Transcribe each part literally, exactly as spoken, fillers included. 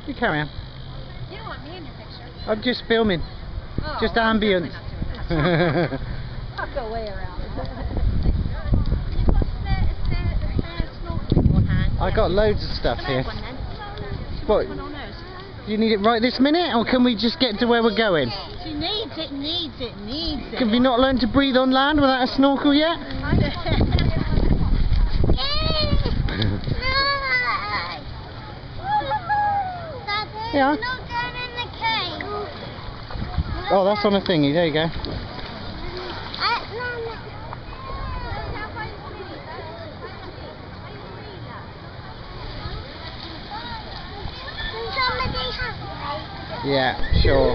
You carry on. You don't want me in your picture. I'm just filming. Oh, just I'm ambience. I'll go way around. I got loads of stuff here. What? Do you need it right this minute, or can we just get to where we're going? She needs it, needs it, needs it. Have you not learned to breathe on land without a snorkel yet? Yeah. Oh, that's on a thingy. There you go. Yeah, sure.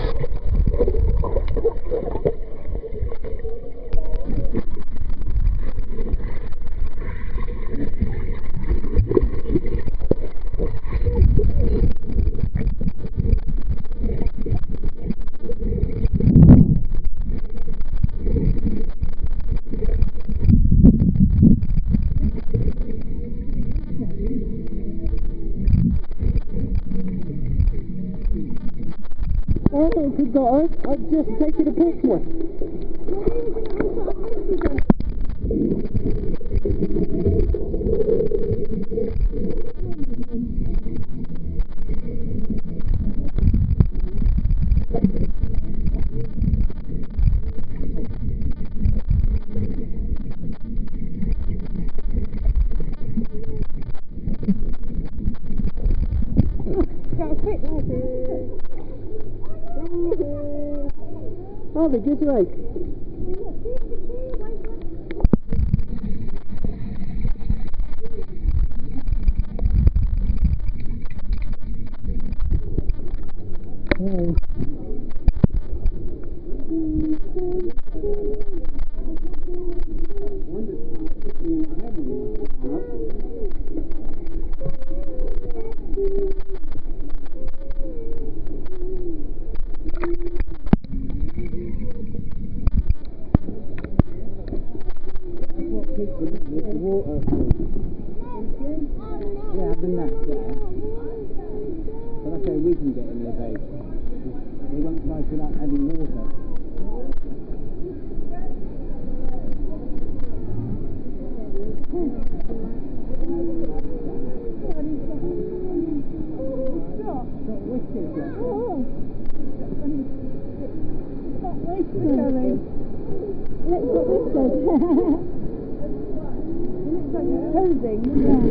Oh, good God, I've just taken a picture. Oh, the good way. Oh. Yeah, I've been that, yeah. But I say we can get in their base. They won't fly without having water. Let's put this on. It looks like it's posing, doesn't it?